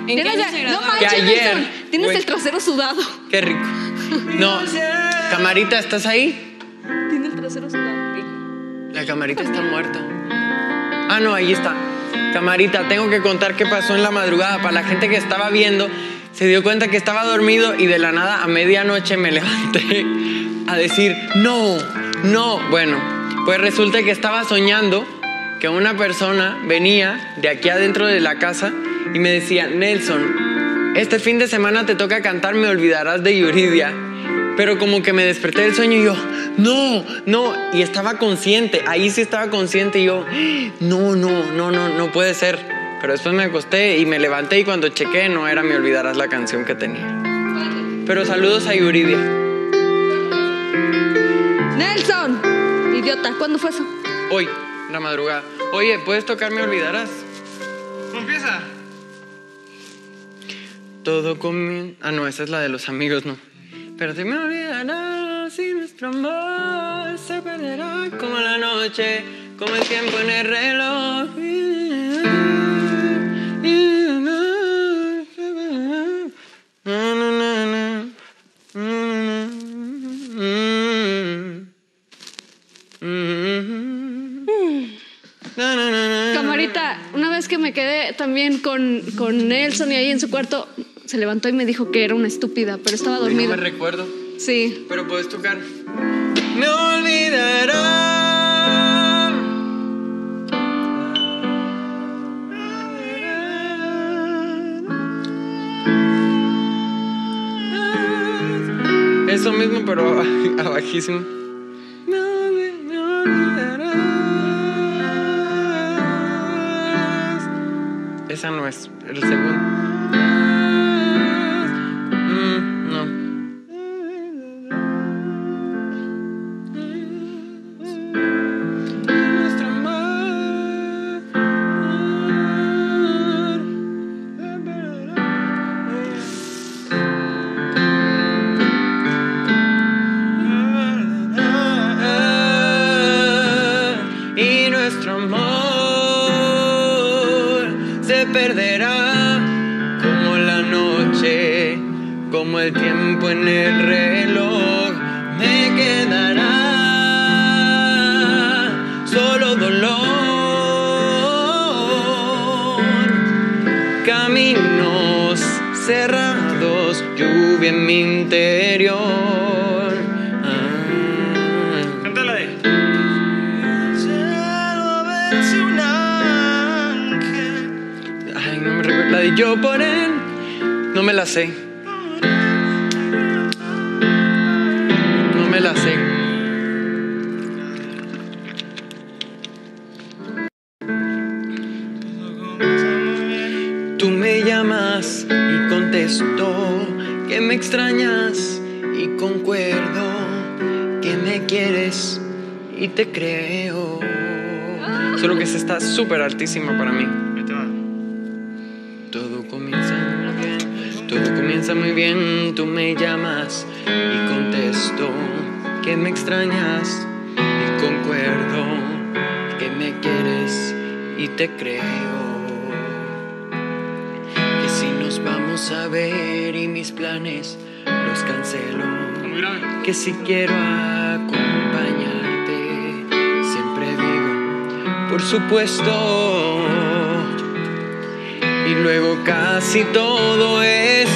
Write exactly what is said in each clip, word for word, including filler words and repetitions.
¿En qué año se graduó? No manches, que ayer, Nelson, tienes güey. el trasero sudado. Qué rico. No, Camarita, ¿estás ahí? Tiene el trasero sudado. La Camarita está muerta. Ah, no, ahí está. Camarita, tengo que contar qué pasó en la madrugada. Para la gente que estaba viendo, se dio cuenta que estaba dormido y de la nada a medianoche me levanté a decir, no, no. Bueno, pues resulta que estaba soñando que una persona venía de aquí adentro de la casa y me decía, Nelson, este fin de semana te toca cantar Me Olvidarás de Yuridia. Pero como que me desperté del sueño y yo, no, no, y estaba consciente, ahí sí estaba consciente y yo, no, no, no, no, no puede ser. Pero después me acosté y me levanté y cuando chequé no era Me Olvidarás la canción que tenía. Pero saludos a Yuridia. Nelson, idiota, ¿cuándo fue eso? Hoy, la madrugada. Oye, ¿puedes tocar Me Olvidarás? Empieza. Todo comienza... Ah, no, esa es la de los amigos, no. Pero si me olvidarás y nuestro amor se perderá como la noche, como el tiempo en el reloj. Camarita, una vez que me quedé también con, con Nelson y ahí en su cuarto, se levantó y me dijo que era una estúpida, pero estaba dormido. No me recuerdo. Sí. Pero puedes tocar. Me olvidará. Eso mismo, pero abajísimo. Me olvi- me olvidarás. Esa no es, el segundo. Mm, no. Nuestro amor. Y nuestro amor se perderá como la noche, como el tiempo en el reloj. Me quedará solo dolor, caminos cerrados, lluvia en mi interior. Ah. Cántala de. Ay, no me recuerdo. La de Yo por él. No me la sé. No me la sé. Tú me llamas y contesto que me extrañas y concuerdo que me quieres y te creo. Solo que esa está súper altísima para mí. Ahí te va. Todo comienza muy bien, todo comienza muy bien. Tú me llamas y contesto que me extrañas y concuerdo que me quieres y te creo. Que si nos vamos a ver y mis planes los cancelo, Está muy grave. que si quiero acompañarte, siempre digo, por supuesto. Y luego casi todo es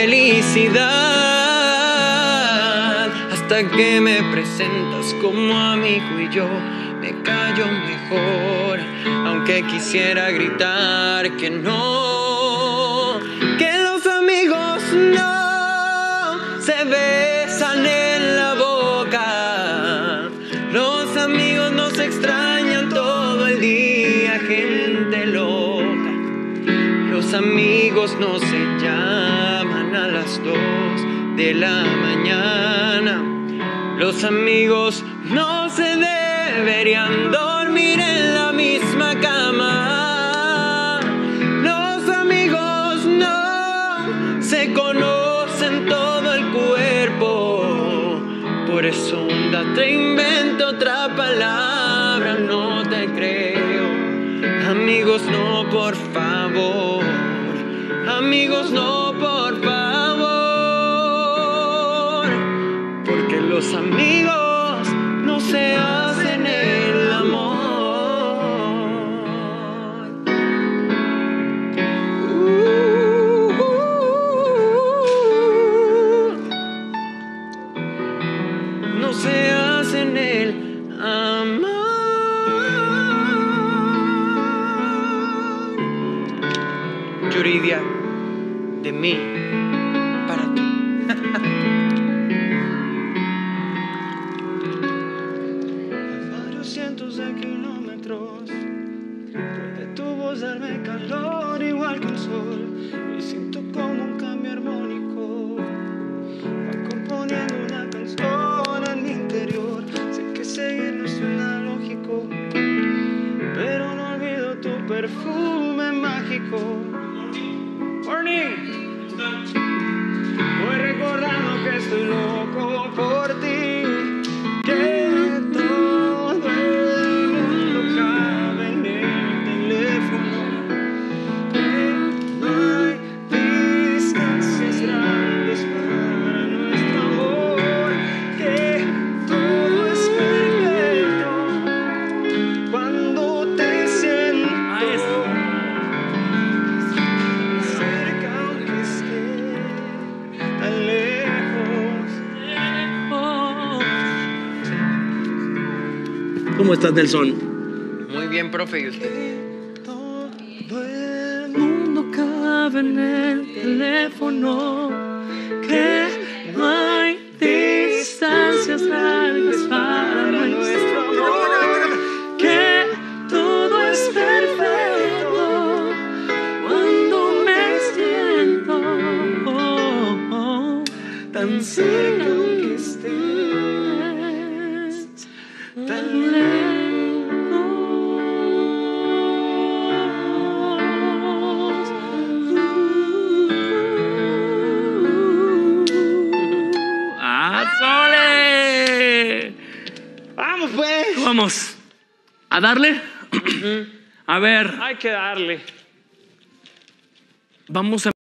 felicidad, hasta que me presentas como amigo y yo me callo mejor, aunque quisiera gritar que no, que los amigos no se besan en la boca, los amigos no se extrañan todo el día, gente loca. Los amigos no se llaman a las dos de la mañana. Los amigos no se deberían dormir en la misma cama. Los amigos no se conocen todo el cuerpo. Por eso, onda, te invento otra palabra, no te creo. Amigos, no, por favor. amigos no, por favor, porque los amigos no se hacen el amor. Uh, uh, uh, no se hacen el amor. Yuridia, de mí para ti. Varios cientos de kilómetros, puede tu voz darme calor igual que el sol. Y siento como un cambio armónico va componiendo una canción en mi interior. Sé que seguir no suena lógico, pero no olvido tu perfume mágico. Morning. Voy recordando que estoy loco por ti, que todo el mundo cabe en el teléfono, que no hay distancias grandes para nuestro amor, que todo es perfecto cuando te siento. ¿Cómo estás, Nelson? Muy bien, profe, ¿y usted? Todo el mundo cabe en el teléfono, que no hay distancias largas para nuestro amor, que todo es perfecto cuando me siento oh, oh, tan cerca que estés, tan lejos. Vamos pues. Vamos a darle. A ver, Hay que darle. vamos a